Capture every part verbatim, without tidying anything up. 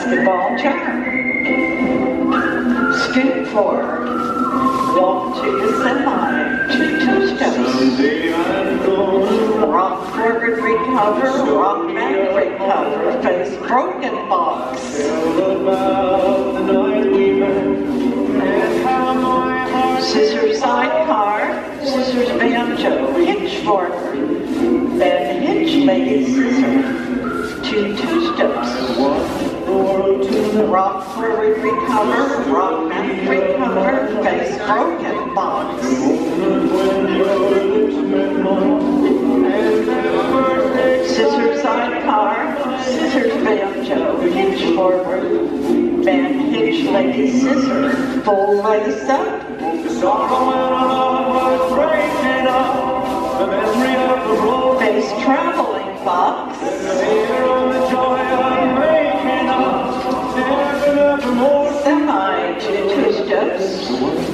basketball turn. Scoot forward. Walk to the semi. Two two-steps. Rock forward, recover. Rock back, recover. Face broken box. Scissors sidecar. Scissors banjo. Hitch forward. Then hitch lady scissor. Two two-steps. Rock forward, recover. Rock back, recover. Face broken box. Scissors sidecar. Scissors banjo. Hitch forward. Then hitch lady scissor. Full lace up. Face traveling box. Semi two two-steps.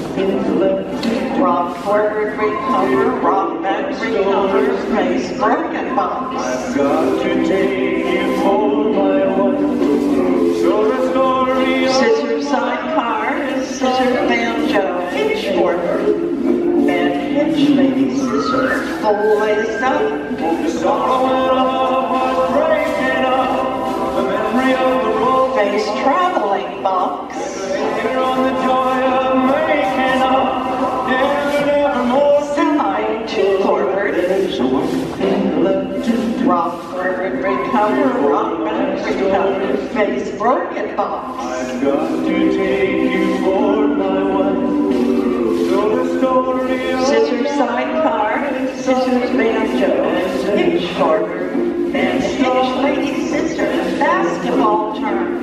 Rock forward, recover. Rock back, recover. Face broken box. I've got to take you for my one. So the story of Scissors sidecar. Scissors banjo. Hitch forward. Then hitch lady scissor. Full lace up. the sorrow and love was breaking up. The memory of the road. Face traveling box. Here on the joy of making up. Never, never more. Semi two forward. Rock forward, recover. Rock back, recover. Face broken box. I've got to take you for my one. So the story of Scissors sidecar. Scissors banjo. Hitch forward. Then hitch lady scissors. Basketball turn.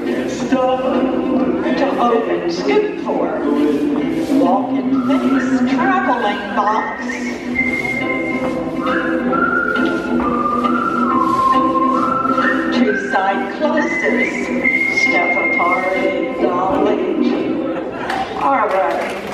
To open, scoot forward. Walk in face, traveling box. Two side closes. Step apart, dolly. All right.